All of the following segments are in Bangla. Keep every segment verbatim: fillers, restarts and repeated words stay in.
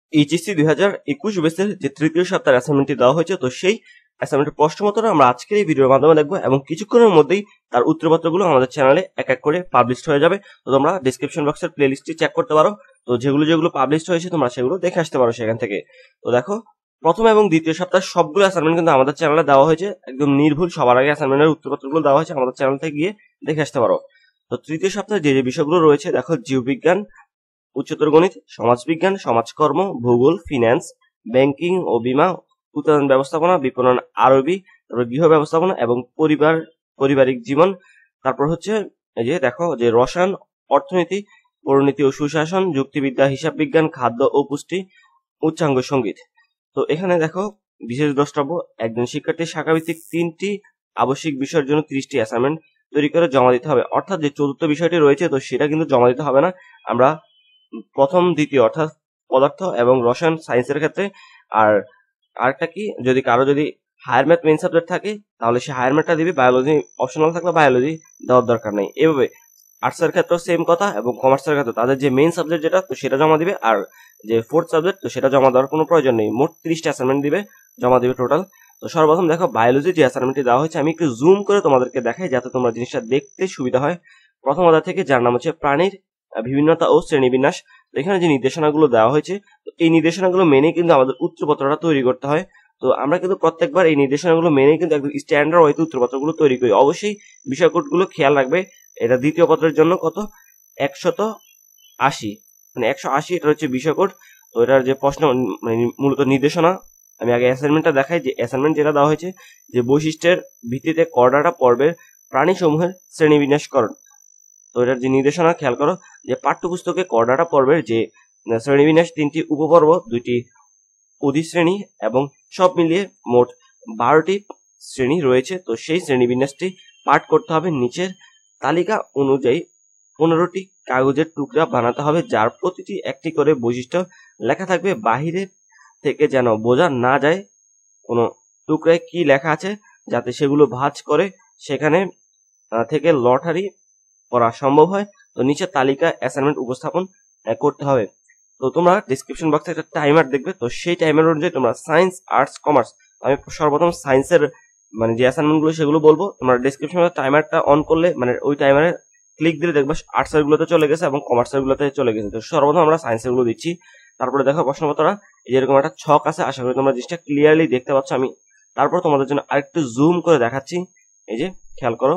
এইচএসসি দুই হাজার একুশ বেসের যে তৃতীয় সপ্তাহের অ্যাসাইনমেন্টটি দেওয়া হয়েছে, তো সেই অ্যাসাইনমেন্টের প্রশ্নপত্র আমরা আজকের এই ভিডিওর মাধ্যমে দেখবো এবং কিছুক্ষণের মধ্যেই তার উত্তরপত্রগুলো আমাদের চ্যানেলে এক এক করে পাবলিশ হয়ে যাবে। তো তোমরা ডিসক্রিপশন বক্সের প্লে লিস্টটি চেক করতে পারো, তো যেগুলো যেগুলো পাবলিশ হয়েছে তোমরা সেগুলো দেখে আসতে পারো সেখান থেকে। তো দেখো, প্রথম এবং দ্বিতীয় সপ্তাহের সবগুলো অ্যাসাইনমেন্ট কিন্তু আমাদের চ্যানেলে দেওয়া হয়েছে, একদম নির্ভুল। সবার আগে অ্যাসাইনমেন্টের উত্তরপত্রগুলো দেওয়া হয়েছে, আমাদের চ্যানেল থেকে গিয়ে দেখে আসতে পারো। তো তৃতীয় সপ্তাহে যে যে বিষয়গুলো রয়েছে দেখো, জীববিজ্ঞান, উচ্চতর গণিত, সমাজবিজ্ঞান, সমাজকর্ম, ভূগোল, ফিন্যান্স, ব্যাংকিং ও বীমা, উৎপাদন ব্যবস্থাপনা, বিপণন, আরবি, তারপর গৃহ ব্যবস্থাপনা এবং পরিবার পারিবারিক জীবন। তারপর হচ্ছে এই যে দেখো যে রসায়ন, অর্থনীতি, পরিণীতি ও সুশাসন, যুক্তিবিদ্যা, হিসাব বিজ্ঞান, খাদ্য ও পুষ্টি, উচ্চাঙ্গ সঙ্গীত। তো এখানে দেখো বিশেষ দ্রষ্টব্য, একজন শিক্ষার্থীর শাখাভিত্তিক তিনটি আবশ্যিক বিষয়ের জন্য ত্রিশটি অ্যাসাইনমেন্ট তৈরি করে জমা দিতে হবে। অর্থাৎ যে চতুর্থ বিষয়টি রয়েছে তো সেটা কিন্তু জমা দিতে হবে না, আমরা প্রথম দ্বিতীয় অর্থাৎ পদার্থ এবং রসায়ন সায়েন্সের ক্ষেত্রে। আর আরেকটা কি, যদি কারো যদি হায়ার ম্যাথ মেইন সাবজেক্ট থাকে তাহলে সে হায়ার ম্যাথটা দিবে, বায়োলজি অপশনাল থাকলে বায়োলজি দেওয়ার দরকার নেই। এভাবে আর্টসের ক্ষেত্রেও সেম কথা, এবং কমার্সের ক্ষেত্রে তাদের যে মেইন সাবজেক্ট যেটা তো সেটা জমা দিবে, আর যে ফোর্থ সাবজেক্ট তো সেটা জমা দেওয়ার কোনো প্রয়োজন নেই। মোট ত্রিশটা অ্যাসাইনমেন্ট দিবে, জমা দিবে টোটাল। তো সর্বপ্রথম দেখো বায়োলজি যে অ্যাসাইনমেন্টটি দেওয়া হয়েছে, আমি একটু জুম করে তোমাদেরকে দেখাই যাতে তোমরা জিনিসটা দেখতে সুবিধা হয়। প্রথম অধ্যায় থেকে, যার নাম হচ্ছে প্রাণীর বিভিন্নতা ও শ্রেণীবিন্যাস। তো এখানে যে নির্দেশনাগুলো দেওয়া হয়েছে তো এই নির্দেশনাগুলো মেনে কিন্তু আমাদের উত্তরপত্রটা তৈরি করতে হয়। তো আমরা কিন্তু প্রত্যেকবার এই নির্দেশনাগুলো মেনে কিন্তু একদম স্ট্যান্ডার্ড ওয়েতে উত্তরপত্রগুলো তৈরি করি। অবশ্যই বিষয়কোডগুলো খেয়াল রাখবে। এটা দ্বিতীয় পত্রের জন্য কত, একশত আশি, মানে একশো আশি এটা হচ্ছে বিষয়কোড। তো এটার যে প্রশ্ন মানে মূলত নির্দেশনা, আমি আগে অ্যাসাইনমেন্টটা দেখাই। যে অ্যাসাইনমেন্ট যেটা দেওয়া হয়েছে, যে বৈশিষ্ট্যের ভিত্তিতে করডাটা পর্বের প্রাণীসমূহের শ্রেণীবিন্যাসকরণ। তো এটার যে নির্দেশনা খেয়াল করো, যে পাঠ্যপুস্তকে করডাটা পর্বের যে শ্রেণীবিন্যাস, তিনটি উপপর্ব, দুইটি অধিশ্রেণী এবং সব মিলিয়ে মোট বারোটি শ্রেণী রয়েছে। তো সেই শ্রেণীবিন্যাসটি পাঠ করতে হবে। নিচের তালিকা অনুযায়ী পনেরোটি কাগজের টুকরা বানাতে হবে, যার প্রতিটি একটি করে বৈশিষ্ট্য লেখা থাকবে। বাহিরে থেকে যেন বোঝা না যায় কোনো টুকরায় কি লেখা আছে, যাতে সেগুলো ভাঁজ করে সেখানে থেকে লটারি করা সম্ভব হয়। তো নিচের তালিকা অ্যাসাইনমেন্ট উপস্থাপন করতে হবে। তো তোমরা ডিসক্রিপশন বক্সে একটা টাইমার দেখবে, তো সেই টাইমার অনুযায়ী তোমরা সায়েন্স, আর্টস, কমার্স, আমি সর্বপ্রথম সায়েন্সের মানে যে অ্যাসাইনমেন্টগুলো সেগুলো বলবো। তোমরা ডিসক্রিপশনে টাইমারটা অন করলে মানে ওই টাইমারে ক্লিক দিলে দেখবে আর্টসের গুলোতে চলে গেছে এবং কমার্সের গুলোতে চলে গেছে। তো সর্বপ্রথম আমরা সায়েন্সের গুলো দিচ্ছি। তারপরে দেখো প্রশ্নপত্রটা এরকম একটা ছক আছে, আশা করি তোমরা জিনিসটা ক্লিয়ারলি দেখতে পাচ্ছ। আমি তারপর তোমাদের জন্য আরেকটু জুম করে দেখাচ্ছি। এই যে খেয়াল করো,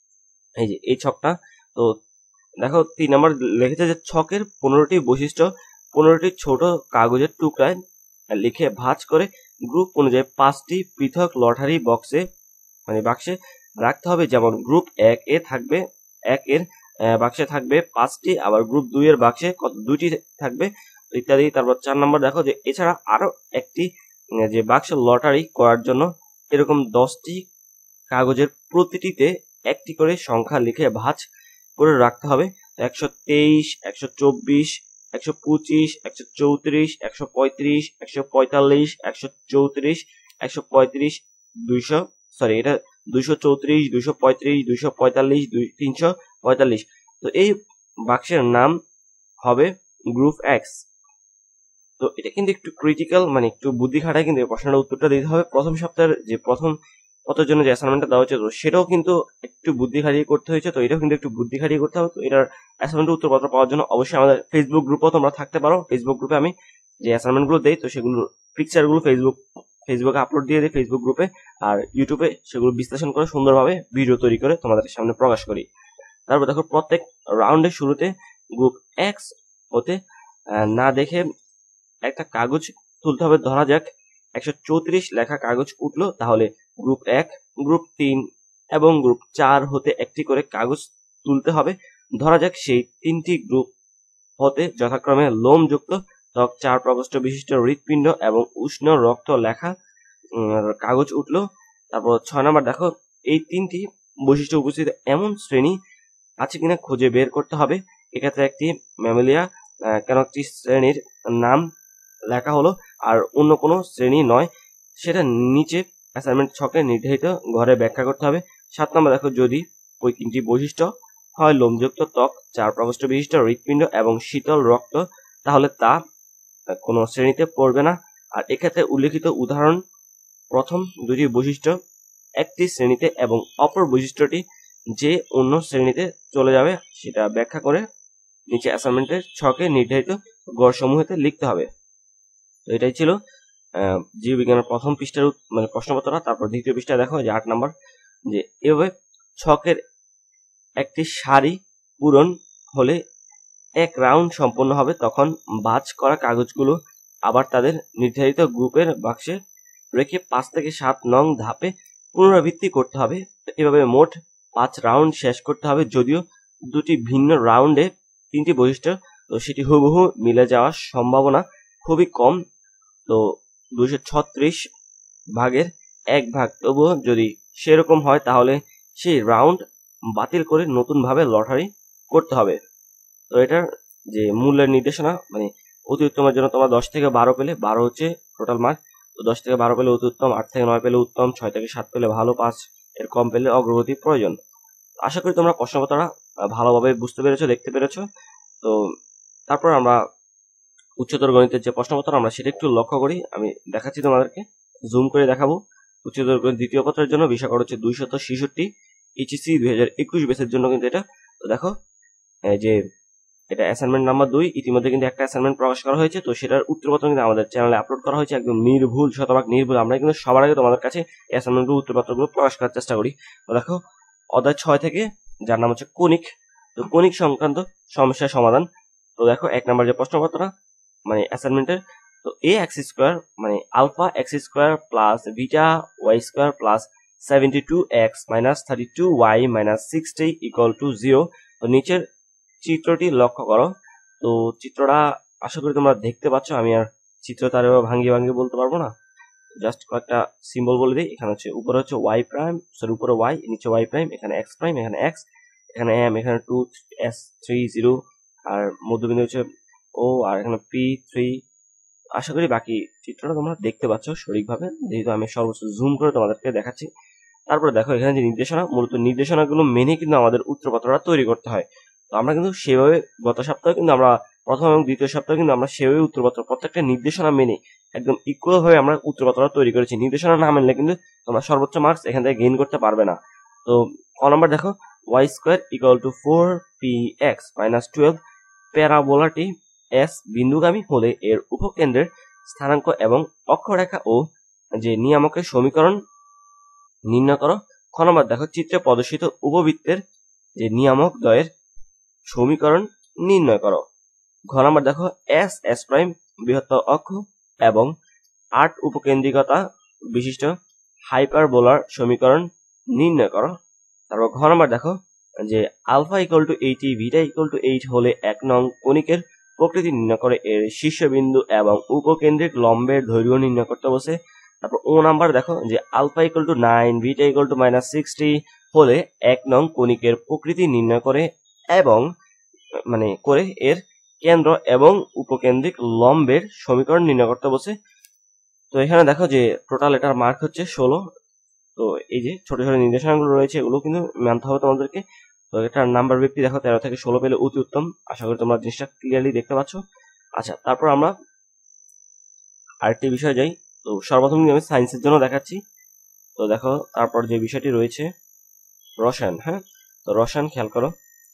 এই যে এই ছকটা। তো দেখো তিন নম্বর লিখেছে যে ছকের পনেরোটি বৈশিষ্ট্য পনেরোটি ছোট কাগজের টুকরায় লিখে ভাঁজ করে গ্রুপ অনুযায়ী পাঁচটি পৃথক লটারি বক্সে মানে বাক্সে রাখতে হবে। যেমন গ্রুপ এক এ থাকবে, এক এর বাক্সে থাকবে পাঁচটি, আবার গ্রুপ দুই এর বাক্সে কত দুইটি থাকবে ইত্যাদি। তারপর চার নম্বর দেখো যে এছাড়া আরো একটি যে বাক্স লটারি করার জন্য এরকম দশটি কাগজের প্রতিটিতে একটি করে সংখ্যা লিখে ভাঁজ করে রাখতে হবে। একশো তেইশ, একশো চব্বিশ, একশো পঁচিশ, একশো চৌত্রিশ, একশো পঁয়ত্রিশ, একশো পঁয়তাল্লিশ, একশো চৌত্রিশ, একশো পঁয়ত্রিশ, দুইশো সরি এটা দুইশো চৌত্রিশ, দুইশো পঁয়ত্রিশ, দুইশো পঁয়তাল্লিশ, তিনশো পঁয়তাল্লিশ। তো এই বাক্সের নাম হবে গ্রুপ এক্স। তো এটা কিন্তু একটু ক্রিটিক্যাল, মানে একটু বুদ্ধি খাটায় কিন্তু এই প্রশ্নটার উত্তরটা দিতে হবে। প্রথম সপ্তাহের যে প্রথম পত্রের জন্য যে অ্যাসাইনমেন্টটা দেওয়া হয়েছে তো সেটাও কিন্তু একটু বুদ্ধি খাটিয়ে করতে হয়েছে। তো এটাও কিন্তু একটু বুদ্ধি খাটিয়ে করতে হবে। তো এটার অ্যাসাইনমেন্টের উত্তরপত্র পাওয়ার জন্য অবশ্যই আমাদের ফেসবুক গ্রুপও তোমরা থাকতে পারো। ফেসবুক গ্রুপে আমি যে অ্যাসাইনমেন্টগুলো দেই তো সেগুলো পিকচারগুলো ফেসবুক ফেসবুকে আপলোড দিয়ে দিই ফেসবুক গ্রুপে, আর ইউটিউবে সেগুলো বিশ্লেষণ করে সুন্দরভাবে ভিডিও তৈরি করে তোমাদের সামনে প্রকাশ করি। তারপর দেখো প্রত্যেক রাউন্ডের শুরুতে গ্রুপ এক্স হতে না দেখে একটা কাগজ তুলতে হবে। ধরা যাক একশো চৌত্রিশ লেখা কাগজ উঠলো, তাহলে গ্রুপ এক, গ্রুপ তিন এবং গ্রুপ চার হতে একটি করে কাগজ তুলতে হবে। ধরা যাক সেই তিনটি গ্রুপ হতে যথাক্রমে লোমযুক্ত ত্বক, চার প্রকোষ্ঠ বিশিষ্ট হৃৎপিণ্ড এবং উষ্ণ রক্ত লেখা কাগজ উঠলো। তারপর ছয় নম্বর দেখো এই তিনটি বৈশিষ্ট্য উপস্থিত এমন শ্রেণী আছে কিনা খুঁজে বের করতে হবে। এক্ষেত্রে একটি ম্যামেলিয়া কেন একটি শ্রেণীর নাম লেখা হলো আর অন্য কোনো শ্রেণী নয়, সেটা নিচে অ্যাসাইনমেন্ট ছকে নির্ধারিত ঘরে ব্যাখ্যা করতে হবে। সাত নম্বর দেখো যদি ওই তিনটি বৈশিষ্ট্য হয় লোমযুক্ত ত্বক, চার প্রকোষ্ঠ বিশিষ্ট হৃৎপিণ্ড এবং শীতল রক্ত, তাহলে তা কোনো শ্রেণীতে পড়বে না। আর এক্ষেত্রে উল্লেখিত উদাহরণ প্রথম দুটি বৈশিষ্ট্য একটি শ্রেণীতে এবং অপর বৈশিষ্ট্যটি যে অন্য শ্রেণীতে চলে যাবে সেটা ব্যাখ্যা করে নিচে অ্যাসাইনমেন্টের ছকে নির্ধারিত গড়সমূহেতে লিখতে হবে। তো এটাই ছিল জীববিজ্ঞানের প্রথম পৃষ্ঠার মানে প্রশ্নপত্রটা। তারপর দ্বিতীয় পৃষ্ঠায় দেখো যে আট নাম্বার, যে এভাবে ছকের একটি সারি পূরণ হলে এক রাউন্ড সম্পন্ন হবে, তখন ভাঁজ করা কাগজগুলো আবার তাদের নির্ধারিত গ্রুপের বাক্সে রেখে পাঁচ থেকে সাত নং ধাপে পুনরাবৃত্তি করতে হবে। এভাবে মোট পাঁচ রাউন্ড শেষ করতে হবে। যদিও দুটি ভিন্ন রাউন্ডে তিনটি বৈশিষ্ট্য, তো সেটি হুবহু মিলে যাওয়ার সম্ভাবনা খুবই কম। তো দুইশো ছত্রিশ ভাগের এক ভাগ, তবুও যদি সেরকম হয় তাহলে সেই রাউন্ড বাতিল করে নতুনভাবে লটারি করতে হবে। তো এটার যে মূল্যের নির্দেশনা, মানে অতি উত্তমের জন্য তোমরা দশ থেকে বারো পেলে, বারো হচ্ছে টোটাল মার্ক। তো দশ থেকে বারো পেলে অতি উত্তম, আট থেকে নয় পেলে উত্তম, ছয় থেকে সাত পেলে ভালো, পাঁচ এর কম পেলে অগ্রগতি প্রয়োজন। আশা করি তোমরা প্রশ্নপত্রটা ভালোভাবে বুঝতে পেরেছো, দেখতে পেরেছো। তো তারপর আমরা উচ্চতর গণিতের যে প্রশ্নপত্র আমরা সেটা একটু লক্ষ্য করি। আমি দেখাচ্ছি তোমাদেরকে, জুম করে দেখাবো। উচ্চতর গণিত দ্বিতীয় পত্রের জন্য বিষয় করা হচ্ছে দুইশত ছেষট্টি, এইচএসসি দুই হাজার একুশ বেসের জন্য কিন্তু এটা। তো দেখো যে এটা অ্যাসাইনমেন্ট নাম্বার দুই, ইতিমধ্যে কিন্তু একটা অ্যাসাইনমেন্ট প্রকাশ করা হয়েছে। তো সেটার উত্তরপত্র কিন্তু আমাদের চ্যানেলে আপলোড করা হয়েছে, একদম নির্ভুল, শতভাগ নির্ভুল। আমরা কিন্তু সবার আগে তোমাদের কাছে অ্যাসাইনমেন্টের উত্তরপত্রগুলো প্রকাশ করার চেষ্টা করি। তো দেখো অধ্যায় ছয় থেকে, যার নাম হচ্ছে কণিক, তো কণিক সংক্রান্ত সমস্যার সমাধান। তো দেখো এক নম্বর যে প্রশ্নপত্রটা মানে অ্যাসাইনমেন্টের, তো এ এক্স স্কোয়ার মানে alpha x square plus beta y square plus seventy two x minus thirty two y minus sixty equal to zero. তো নিচের চিত্রটি লক্ষ্য করো। তো চিত্রটা আশা করি তোমরা দেখতে পাচ্ছ। আমি আর চিত্র তার ভাঙ্গিয়ে ভাঙ্গিয়ে বলতে পারবো না, জাস্ট কয়েকটা সিম্বল বলে দিই। এখানে হচ্ছে উপরে হচ্ছে ওয়াই প্রাইম, সরি উপরে ওয়াই, নিচে ওয়াই প্রাইম, এখানে এক্স প্রাইম, এখানে এক্স, এখানে এম, এখানে টু, এস থ্রি, জিরো, আর মধ্যবিন্দু হচ্ছে ও, আর এখানে পি থ্রি। আশা করি বাকি চিত্রটা তোমরা দেখতে পাচ্ছ সঠিকভাবে, যেহেতু আমি সর্বোচ্চ জুম করে তোমাদেরকে দেখাচ্ছি। তারপরে দেখো এখানে যে নির্দেশনা, মূলত নির্দেশনাগুলো মেনে কিন্তু আমাদের উত্তরপত্রটা তৈরি করতে হয়। তো আমরা কিন্তু সেভাবে গত সপ্তাহে কিন্তু আমরা প্রথম এবং দ্বিতীয় সপ্তাহে কিন্তু আমরা সেভাবে উত্তরপত্র প্রত্যেকটা নির্দেশনা মেনে একদম ইকুয়াল ভাবে আমরা উত্তরপত্রটা তৈরি করেছি। নির্দেশনা না মানলে কিন্তু তোমরা সর্বোচ্চ মার্কস এখান থেকে গেইন করতে পারবে না। তো ক নম্বর দেখো, y square equal to four p x minus twelve, প্যারাবোলাটি এস বিন্দুগামী হলে এর উপকেন্দ্রের স্থানাঙ্ক এবং অক্ষরেখা ও যে নিয়ামকের সমীকরণ নির্ণয় করো। খ নম্বর দেখো, চিত্রে প্রদর্শিত উপবৃত্তের যে নিয়ামক দ্বয়ের সমীকরণ নির্ণয় করো। ঘ নম্বর দেখো, এস এস প্রাইম বৃহত্তর অক্ষ এবং আট উপকেন্দ্রিকতা বিশিষ্ট হাইপারবোলার সমীকরণ নির্ণয় করো। তারপর ঘ নম্বর দেখো যে alpha equal to eighty, beta equal to eight হলে এক নং কণিকের প্রকৃতি নির্ণয় করে এর শীর্ষবিন্দু এবং উপকেন্দ্রিক লম্বের দৈর্ঘ্য নির্ণয় করতে বসে। তারপর ও নাম্বার দেখো যে alpha equal to nine, beta equal to minus sixty হলে এক নং কণিকের প্রকৃতি নির্ণয় করে এবং মানে করে এর কেন্দ্র এবং উপকেন্দ্রিক লম্বের সমীকরণ নির্ণয় করতে বসে। তো এখানে দেখো যে টোটাল এটার মার্ক হচ্ছে ষোলো। তো এই যে ছোট ছোট নির্দেশনাগুলো রয়েছে এগুলো কিন্তু মানতে হবে তোমাদেরকে। তো এটার নাম্বার ব্যক্তি দেখো তেরো থেকে ষোলো পেলে অতি উত্তম। আশা করি তোমরা জিনিসটা ক্লিয়ারলি দেখতে পাচ্ছ। আচ্ছা, তারপর আমরা আরেকটি বিষয় যাই। তো সর্বপ্রথম আমি সায়েন্সের জন্য দেখাচ্ছি। তো দেখো তারপর যে বিষয়টি রয়েছে রসায়ন। হ্যাঁ, তো রসায়ন খেয়াল করো।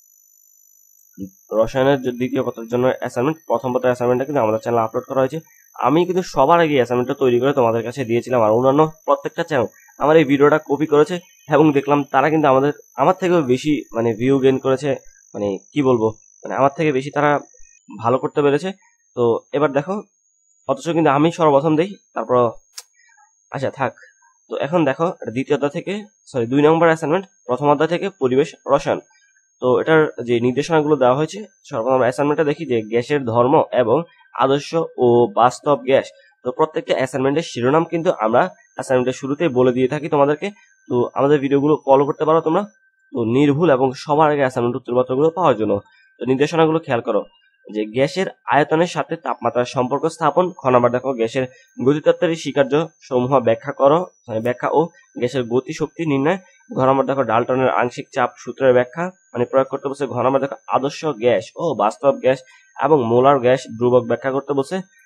রসায়নের দ্বিতীয় পত্রের জন্য অ্যাসাইনমেন্ট, প্রথম পত্রের অ্যাসাইনমেন্টটা কিন্তু আমাদের চ্যানেলে আপলোড করা হয়েছে। আমি কিন্তু সবার আগে অ্যাসাইনমেন্টটা তৈরি করে তোমাদের কাছে দিয়েছিলাম, আর অন্যান্য প্রত্যেকটা চ্যানেল আমার এই ভিডিওটা কপি করেছে এবং দেখলাম তারা কিন্তু আমাদের আমার থেকেও বেশি মানে ভিউ গেইন করেছে। মানে কি বলবো, মানে আমার থেকে বেশি তারা ভালো করতে পেরেছে। তো এবার দেখো, অথচ কিন্তু আমি সর্বপ্রথম দেই, তারপর আচ্ছা থাক। তো এখন দেখো দ্বিতীয় অধ্যায় থেকে, সরি দুই নম্বর অ্যাসাইনমেন্ট, প্রথম অধ্যায় থেকে পরিবেশ রসায়ন। তো এটার যে নির্দেশনাগুলো দেওয়া হয়েছে, সর্বপ্রথম অ্যাসাইনমেন্টটা দেখি যে গ্যাসের ধর্ম এবং আদর্শ ও বাস্তব গ্যাস। তো প্রত্যেকটা অ্যাসাইনমেন্টের শিরোনাম কিন্তু আমরা অ্যাসাইনমেন্টের শুরুতেই বলে দিয়ে থাকি তোমাদেরকে। তো আমাদের ভিডিওগুলো ফলো করতে পারো তোমরা, তো নির্ভুল এবং সবার আগে অ্যাসাইনমেন্ট উত্তরপত্রগুলো পাওয়ার জন্য। তো নির্দেশনাগুলো খেয়াল করো যে গ্যাসের আয়তনের সাথে তাপমাত্রার সম্পর্ক স্থাপন। খ নাম্বার দেখো, গ্যাসের গতিতত্ত্বের স্বীকার্য সমূহ ব্যাখ্যা করো, ব্যাখ্যা ও গ্যাসের গতি শক্তি নির্ণয়। ঘ নম্বর দেখো, ডাল্টনের আংশিক চাপ সূত্রের ব্যাখ্যা মানে প্রয়োগ করতে বসে। ঘ নম্বর দেখো, আদর্শ গ্যাস ও বাস্তব গ্যাস এবং মোলার গ্যাস ধ্রুবক ব্যাখ্যা করতে বসে।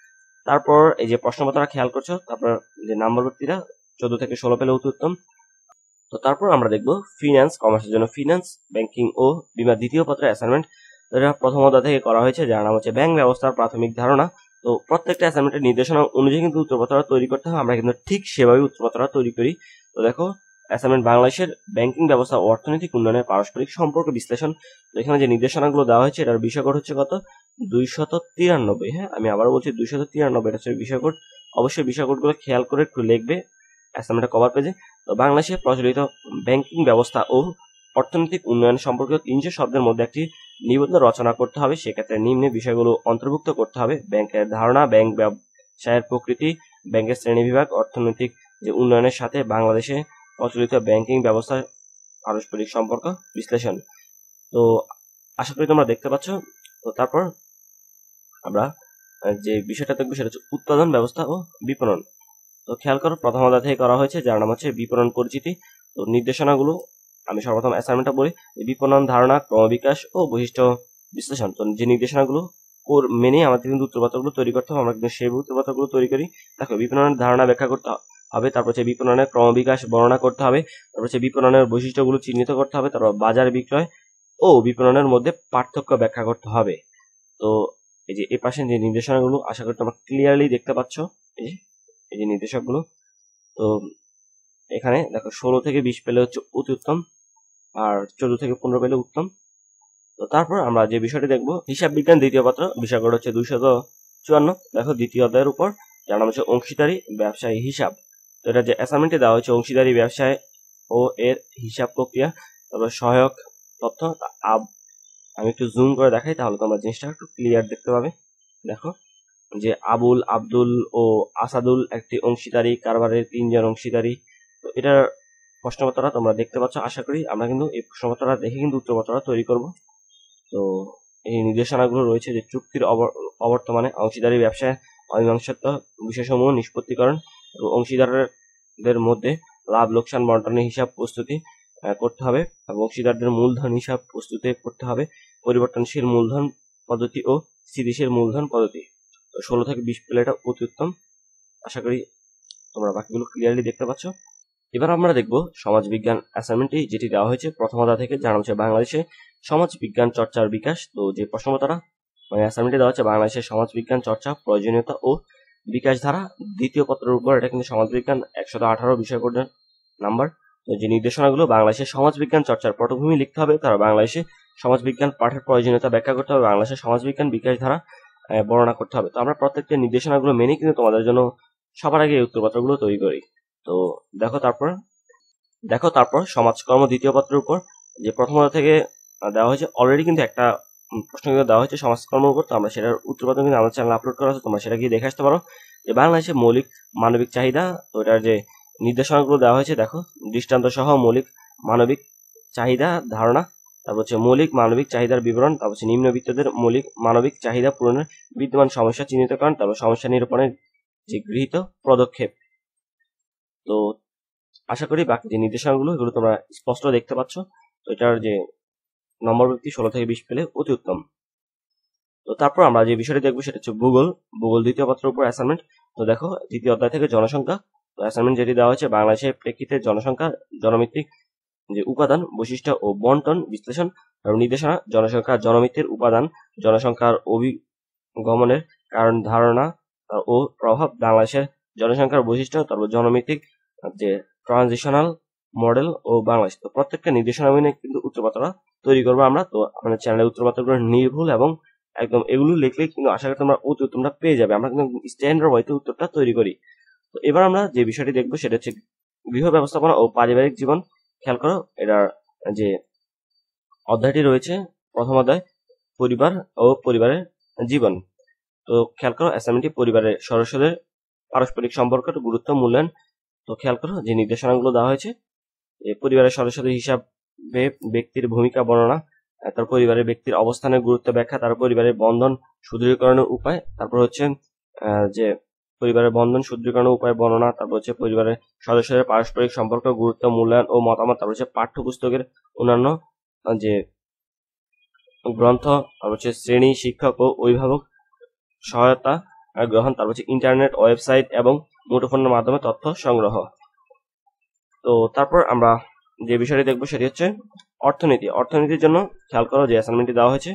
তারপর এই যে প্রশ্নপত্রটা খেয়াল করছো, তারপর যে নাম্বার ব্যক্তিরা চোদ্দ থেকে ষোলো পেলে অতি উত্তম। তো তারপর আমরা দেখবো ফিনান্স, কমার্সের জন্য ফিনান্স, ব্যাংকিং ও বিমা দ্বিতীয় পত্রের অ্যাসাইনমেন্ট, যেটা প্রথম অধ্যায় থেকে করা হয়েছে, যার নাম হচ্ছে ব্যাংক ব্যবস্থার প্রাথমিক ধারণা। তো প্রত্যেকটা অ্যাসাইনমেন্টের নির্দেশনা অনুযায়ী কিন্তু উত্তরপত্রটা তৈরি করতে হয়, আমরা কিন্তু ঠিক সেভাবে উত্তরপত্রটা তৈরি করি। তো দেখো অ্যাসাইনমেন্ট বাংলাদেশের ব্যাংকিং ব্যবস্থা ও অর্থনৈতিক উন্নয়নের পারস্পরিক সম্পর্ক বিশ্লেষণ। তো এখানে যে নির্দেশনাগুলো দেওয়া হয়েছে এটার বিষয়কোড হচ্ছে কত, দুইশত তিরানব্বই। হ্যাঁ, আমি আবারও বলছি দুইশত তিরানব্বই, এটা হচ্ছে বিষয়কোড। অবশ্যই বিষয়কোডগুলো খেয়াল করে একটু লিখবে অ্যাসাইনমেন্টের কভার পেজে। তো বাংলাদেশে প্রচলিত ব্যাংকিং ব্যবস্থা ও অর্থনৈতিক উন্নয়ন সম্পর্কিত তিনশো শব্দের মধ্যে একটি নিবন্ধ রচনা করতে হবে। সেক্ষেত্রে নিম্নে বিষয়গুলো অন্তর্ভুক্ত করতে হবে: ব্যাংকের ধারণা, ব্যাংক ব্যবসায়ের প্রকৃতি, ব্যাংকের শ্রেণীবিভাগ, অর্থনৈতিক যে উন্নয়নের সাথে বাংলাদেশে প্রচলিত ব্যাংকিং ব্যবস্থার পারস্পরিক সম্পর্ক বিশ্লেষণ। তো আশা করি তোমরা দেখতে পাচ্ছ। তো তারপর আমরা যে বিষয়টা দেখবো সেটা হচ্ছে উৎপাদন ব্যবস্থা ও বিপণন। তো খেয়াল করো প্রথম অধ্যায় থেকে করা হয়েছে, যার নাম হচ্ছে বিপণন পরিচিতি। তো নির্দেশনাগুলো আমি সর্বপ্রথম অ্যাসাইনমেন্টটা বলি, বিপণন ধারণা, ক্রমবিকাশ ও বৈশিষ্ট্য বিশ্লেষণ। তো যে নির্দেশনাগুলো মেনে আমাদের কিন্তু উত্তরপত্রগুলো তৈরি করতে হবে, আমরা কিন্তু সেই উত্তরপত্রগুলো তৈরি করি। দেখো বিপণনের ধারণা ব্যাখ্যা করতে হবে, তারপর হচ্ছে বিপণনের ক্রমবিকাশ বর্ণনা করতে হবে, তারপর হচ্ছে বিপণনের বৈশিষ্ট্যগুলো চিহ্নিত করতে হবে, তারপর বাজার বিক্রয় ও বিপণনের মধ্যে পার্থক্য ব্যাখ্যা করতে হবে। তো এই যে এই পাশে যে নির্দেশনাগুলো আশা করি তোমরা ক্লিয়ারলি দেখতে পাচ্ছ, এই যে এই যে নির্দেশকগুলো। তো এখানে দেখো ষোলো থেকে বিশ পেলে হচ্ছে অতি উত্তম, আর চোদ্দ থেকে পনেরো পেলে উত্তম। তো তারপর আমরা যে বিষয়টি দেখবো, হিসাব বিজ্ঞান দ্বিতীয় পত্র, বিষয়কোড হচ্ছে দুইশত চুয়ান্ন। দেখো দ্বিতীয় অধ্যায়ের উপর, যার নাম হচ্ছে অংশীদারি ব্যবসায় হিসাব। তো এটা যে অ্যাসাইনমেন্টে দেওয়া হচ্ছে অংশীদারি ব্যবসায় ও এর হিসাব প্রক্রিয়া, তারপর সহায়ক তথ্য। আমি একটু জুম করে দেখাই, তাহলে তোমরা জিনিসটা একটু ক্লিয়ার দেখতে পাবে। দেখো যে আবুল, আব্দুল ও আসাদুল একটি অংশীদারি কারবারের তিনজন অংশীদারি। তো এটার প্রশ্নপত্রটা তোমরা দেখতে পাচ্ছ। আশা করি আমরা কিন্তু এই প্রশ্নপত্রটা দেখে কিন্তু উত্তরপত্রটা তৈরি করব। তো এই নির্দেশনাগুলো রয়েছে যে চুক্তির অবর্তমানে অংশীদারি ব্যবসায় অমীমাংসিত বিষয়সমূহ নিষ্পত্তিকরণ এবং অংশীদারদের মধ্যে লাভ লোকসান বন্টনের হিসাব প্রস্তুতি করতে হবে এবং অংশীদারদের মূলধন হিসাব প্রস্তুতি করতে হবে, পরিবর্তনশীল মূলধন পদ্ধতি ও স্থিতিশীল মূলধন পদ্ধতি। তো ষোলো থেকে বিশ প্লেটা অতি উত্তম। আশা করি তোমরা বাকিগুলো ক্লিয়ারলি দেখতে পাচ্ছ। এবার আমরা দেখব সমাজ বিজ্ঞান অ্যাসাইনমেন্টটি, যেটি দেওয়া হয়েছে প্রথম অধ্যায় থেকে, জানা হচ্ছে বাংলাদেশে সমাজ বিজ্ঞান চর্চার বিকাশ। তো যে প্রশ্নপত্রটা মানে অ্যাসাইনমেন্টে দেওয়া হচ্ছে বাংলাদেশের সমাজ বিজ্ঞান চর্চা, প্রয়োজনীয়তা ও বিকাশ ধারা দ্বিতীয় পত্রের উপর, এটা কিন্তু সমাজ বিজ্ঞান একশত আঠারো বিষয় কোডের নাম্বার। তো যে নির্দেশনাগুলো, বাংলাদেশের সমাজ বিজ্ঞান চর্চার পটভূমি লিখতে হবে, তারা বাংলাদেশে সমাজ বিজ্ঞান পাঠের প্রয়োজনীয়তা ব্যাখ্যা করতে হবে, বাংলাদেশের সমাজ বিজ্ঞান বিকাশ ধারা বর্ণনা করতে হবে। তো আমরা প্রত্যেকটা নির্দেশনাগুলো মেনে কিন্তু তোমাদের জন্য সবার আগে এই উত্তরপত্রগুলো তৈরি করি। তো দেখো তারপর দেখো তারপর সমাজকর্ম দ্বিতীয় পত্রের উপর, যে প্রথম অধ্যায় থেকে দেওয়া হয়েছে, অলরেডি কিন্তু একটা প্রশ্ন কিন্তু দেওয়া হয়েছে সমাজকর্মের উপর। তো আমরা সেটার উত্তরপত্র কিন্তু আমাদের চ্যানেলে আপলোড করা আছে, তোমরা সেটা গিয়ে দেখে আসতে পারো। যে বাংলাদেশের মৌলিক মানবিক চাহিদা, তো এটার যে নির্দেশনাগুলো দেওয়া হয়েছে, দেখো দৃষ্টান্ত সহ মৌলিক মানবিক চাহিদা ধারণা, তারপর হচ্ছে মৌলিক মানবিক চাহিদার বিবরণ, তারপর হচ্ছে নিম্নবিত্তদের মৌলিক মানবিক চাহিদা পূরণের বিদ্যমান সমস্যা চিহ্নিতকরণ, তারপর সমস্যা নিরূপণের যে গৃহীত পদক্ষেপ। তো আশা করি বাকি যে নির্দেশনাগুলো এগুলো তোমরা স্পষ্ট দেখতে পাচ্ছ। তো এটার যে নম্বর ব্যক্তি ষোলো থেকে বিশ পেলে অতি উত্তম। তো তারপর আমরা যে বিষয়টি দেখবো সেটা হচ্ছে ভূগোল, ভূগোল দ্বিতীয় পত্রের উপর অ্যাসাইনমেন্ট। তো দেখো দ্বিতীয় অধ্যায় থেকে জনসংখ্যা। তো অ্যাসাইনমেন্ট যেটি দেওয়া হয়েছে, বাংলাদেশের প্রেক্ষিতে জনসংখ্যা, জনমিত্তিক যে উপাদান, বৈশিষ্ট্য ও বন্টন বিশ্লেষণ এবং নির্দেশনা, জনসংখ্যা, জনমিত্তির উপাদান, জনসংখ্যার অভিগমনের কারণ, ধারণা ও প্রভাব, বাংলাদেশের জনসংখ্যার বৈশিষ্ট্য, তারপর জনমিত্তিক যে ট্রানজিশনাল মডেল ও বাংলাদেশ। তো প্রত্যেকটা নির্দেশনা মেনে কিন্তু উত্তরপত্রটা তৈরি করবো আমরা। তো আমাদের চ্যানেলের উত্তরপত্রগুলো নির্ভুল এবং একদম এগুলো লিখলে কিন্তু আশা করি তোমরা উত্তর তোমরা পেয়ে যাবে। আমরা কিন্তু স্ট্যান্ডার্ড ওয়েতে উত্তরটা তৈরি করি। তো এবার আমরা যে বিষয়টি দেখবো সেটা হচ্ছে গৃহ ব্যবস্থাপনা ও পারিবারিক জীবন। খেয়াল করো এটার যে অধ্যায়টি রয়েছে, প্রথম অধ্যায় পরিবার ও পরিবারের জীবন। তো খেয়াল করো অ্যাসাইনমেন্টটি পরিবারের সদস্যদের পারস্পরিক সম্পর্কের গুরুত্ব মূল্যায়ন। তো খেয়াল করো যে নির্দেশনাগুলো দেওয়া হয়েছে, পরিবারের সদস্যদের হিসাবে ব্যক্তির ভূমিকা বর্ণনা, তার পরিবারের ব্যক্তির অবস্থানের গুরুত্ব ব্যাখ্যা, তার পরিবারের বন্ধন সুদৃঢ়ীকরণের উপায়, তারপর হচ্ছে যে পরিবারের বন্ধন সুদৃঢ়ীকরণের উপায় বর্ণনা, তারপর হচ্ছে পরিবারের সদস্যদের পারস্পরিক সম্পর্ক গুরুত্ব মূল্যায়ন ও মতামত, তারপর হচ্ছে পাঠ্যপুস্তকের অন্যান্য যে গ্রন্থ, তারপর হচ্ছে শ্রেণী শিক্ষক ও অভিভাবক সহায়তা গ্রহণ, তারপর হচ্ছে ইন্টারনেট, ওয়েবসাইট এবং মুঠোফোনের মাধ্যমে তথ্য সংগ্রহ। তো তারপর আমরা যে বিষয়টি দেখবো সেটি হচ্ছে অর্থনীতি। অর্থনীতির জন্য খেয়াল করো যে অ্যাসাইনমেন্টটি দেওয়া হয়েছে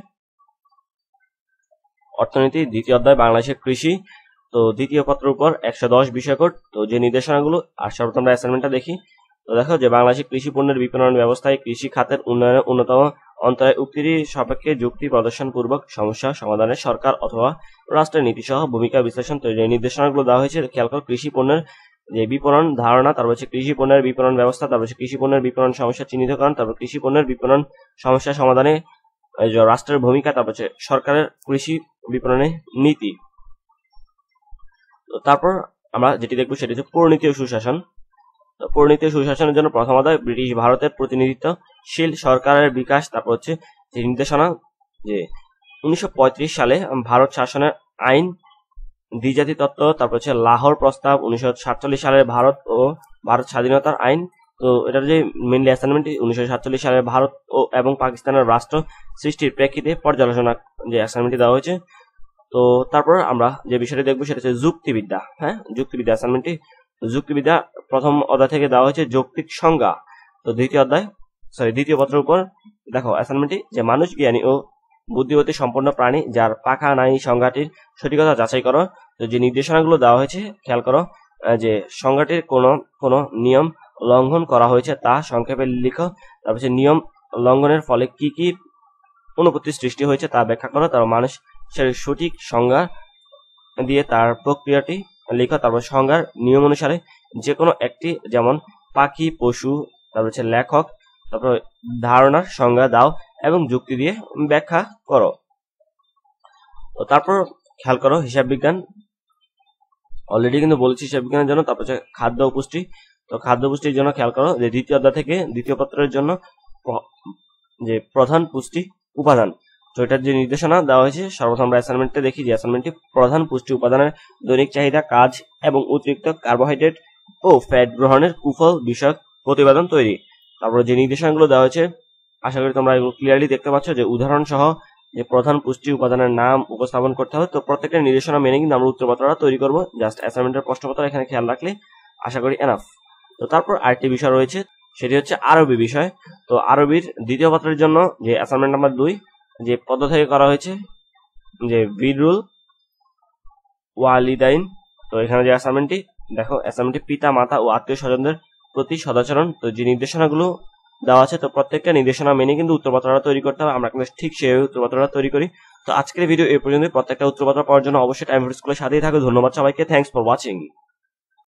অর্থনীতি দ্বিতীয় অধ্যায় বাংলাদেশের কৃষি। তো দ্বিতীয় পত্রের উপর একশো দশ বিষয়কোড। তো যে নির্দেশনাগুলো আর সর্বপ্রথম আমরা অ্যাসাইনমেন্টটা দেখি। তো দেখো যে বাংলাদেশের কৃষি পণ্যের বিপণন ব্যবস্থায় কৃষি খাতের উন্নয়নের অন্যতম অন্তরায় উক্তির সাপেক্ষে যুক্তি প্রদর্শন পূর্বক সমস্যা সমাধানে সরকার অথবা রাষ্ট্রের নীতি সহ ভূমিকা বিশ্লেষণ। তো যে নির্দেশনাগুলো দেওয়া হয়েছে খেয়াল করো কৃষি পণ্যের যে বিপণন ধারণা, তারপর হচ্ছে কৃষি পণ্যের বিপণন ব্যবস্থা, তারপর হচ্ছে কৃষি পণ্যের বিপণন সমস্যা চিহ্নিতকরণ, তারপর কৃষি পণ্যের বিপণন সমস্যা সমাধানে রাষ্ট্রের ভূমিকা, তারপর হচ্ছে সরকারের কৃষি বিপণনের নীতি। তো তারপর আমরা যেটি দেখবো সেটি হচ্ছে পরিণতি ও সুশাসন। তো পরিণতি ও সুশাসনের জন্য প্রথম অধ্যায় ব্রিটিশ ভারতের প্রতিনিধিত্বশীল সরকারের বিকাশ। তারপর হচ্ছে যে নির্দেশনা যে উনিশশো পঁয়ত্রিশ সালে ভারত শাসনের আইন, দ্বিজাতি তত্ত্ব, তারপর হচ্ছে লাহোর প্রস্তাব, উনিশশো সাতচল্লিশ সালের ভারত ও ভারত স্বাধীনতার আইন। তো এটার যে মেনলি অ্যাসাইনমেন্ট উনিশশো সাতচল্লিশ সালের ভারত ও এবং পাকিস্তানের রাষ্ট্র সৃষ্টির প্রেক্ষিতে পর্যালোচনা যে অ্যাসাইনমেন্টটি দেওয়া হয়েছে। তো তারপর আমরা যে বিষয়টি দেখবো সেটা হচ্ছে যুক্তিবিদ্যা। হ্যাঁ, যুক্তিবিদ্যা অ্যাসাইনমেন্টটি যুক্তিবিদ্যা প্রথম অধ্যায় থেকে দেওয়া হয়েছে যৌক্তিক সংজ্ঞা। তো দ্বিতীয় অধ্যায় সরি দ্বিতীয় পত্রের উপর দেখো অ্যাসাইনমেন্টটি যে মানুষ জ্ঞানী ও বুদ্ধিমতী সম্পন্ন প্রাণী, যার পাখা নাই সংজ্ঞাটির সঠিকতা যাচাই করো। তো যে নির্দেশনাগুলো দেওয়া হয়েছে খেয়াল করো যে সংজ্ঞাটির কোন কোন নিয়ম লঙ্ঘন করা হয়েছে তা সংক্ষেপে লিখো। তারপর হচ্ছে নিয়ম লঙ্ঘনের ফলে কি কি অনুপত্তি সৃষ্টি হয়েছে তা ব্যাখ্যা করো। তারপর মানুষের সঠিক সংজ্ঞা দিয়ে তার প্রক্রিয়াটি লিখো। তারপর সংজ্ঞার নিয়ম অনুসারে যে কোনো একটি, যেমন পাখি, পশু, তারপর হচ্ছে লেখক, তারপর ধারণার সংজ্ঞা দাও এবং যুক্তি দিয়ে ব্যাখ্যা করো। তো তারপর খেয়াল করো হিসাব বিজ্ঞান, অলরেডি কিন্তু বলেছি হিসাব বিজ্ঞানের জন্য। তারপর হচ্ছে খাদ্য ও পুষ্টি। তো খাদ্য পুষ্টির জন্য খেয়াল করো যে দ্বিতীয় অধ্যায় থেকে দ্বিতীয় পত্রের জন্য যে প্রধান পুষ্টি উপাদান। তো এটার যে নির্দেশনা দেওয়া হয়েছে সর্বপ্রথম আমরা অ্যাসাইনমেন্টে দেখি যে অ্যাসাইনমেন্টটি প্রধান পুষ্টি উপাদানের দৈনিক চাহিদা, কাজ এবং অতিরিক্ত কার্বোহাইড্রেট ও ফ্যাট গ্রহণের কুফল বিষয়ক প্রতিবেদন তৈরি। তারপর যে নির্দেশনাগুলো দেওয়া হয়েছে আশা করি তোমরা এগুলো ক্লিয়ারলি দেখতে পাচ্ছ যে উদাহরণ সহ যে প্রধান পুষ্টি উপাদানের নাম উপস্থাপন করতে হবে। তো প্রত্যেকটা নির্দেশনা মেনে কিন্তু আমরা উত্তরপত্রটা তৈরি করবো। জাস্ট অ্যাসাইনমেন্টের প্রশ্নপত্র এখানে খেয়াল রাখলে আশা করি এনাফ। তো তারপর আরেকটি বিষয় রয়েছে সেটি হচ্ছে আরবি বিষয়। তো আরবির দ্বিতীয় পত্রের জন্য যে অ্যাসাইনমেন্ট নাম্বার দুই যে পদ থেকে করা হয়েছে যে বিরুল ওয়ালিদাইন। তো এখানে যে অ্যাসাইনমেন্টটি দেখো অ্যাসাইনমেন্টটি পিতা মাতা ও আত্মীয় স্বজনদের প্রতি সদাচরণ। তো যে নির্দেশনাগুলো দেওয়া আছে তো প্রত্যেকটা নির্দেশনা মেনে কিন্তু উত্তরপত্রটা তৈরি করতে হবে। আমরা কিন্তু ঠিক সেভাবে উত্তরপত্রটা তৈরি করি। তো আজকের ভিডিও এই পর্যন্ত। প্রত্যেকটা উত্তরপত্র পাওয়ার জন্য অবশ্যই টাইম স্কুলের সাথেই থাকো। ধন্যবাদ সবাইকে, থ্যাংকস ফর ওয়াচিং।